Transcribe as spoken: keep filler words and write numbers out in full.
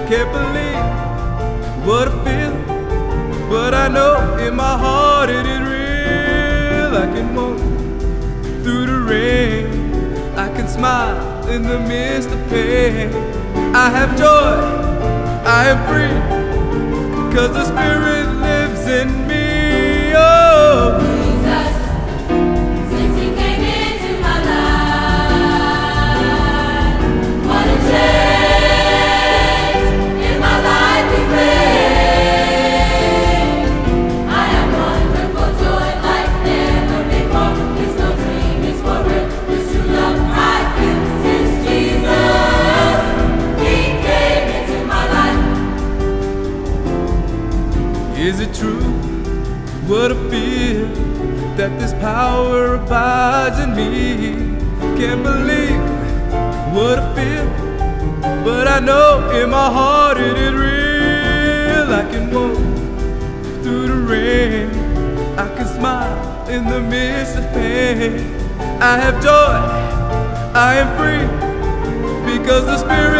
Can't believe what I feel, but I know in my heart it is real. I can walk through the rain, I can smile in the midst of pain. I have joy, I am free, cause the Spirit lives in me. Oh, Jesus, since He came into my life, what a change in my life He made. I have wonderful joy like never before. It's no dream, it's for real. This true love I feel since Jesus, He came into my life. is it true what I feel, that this power abides in me? Can't believe what I feel, but I know in my heart it is real. I can walk through the rain, I can smile in the midst of pain. I have joy, I am free, because the Spirit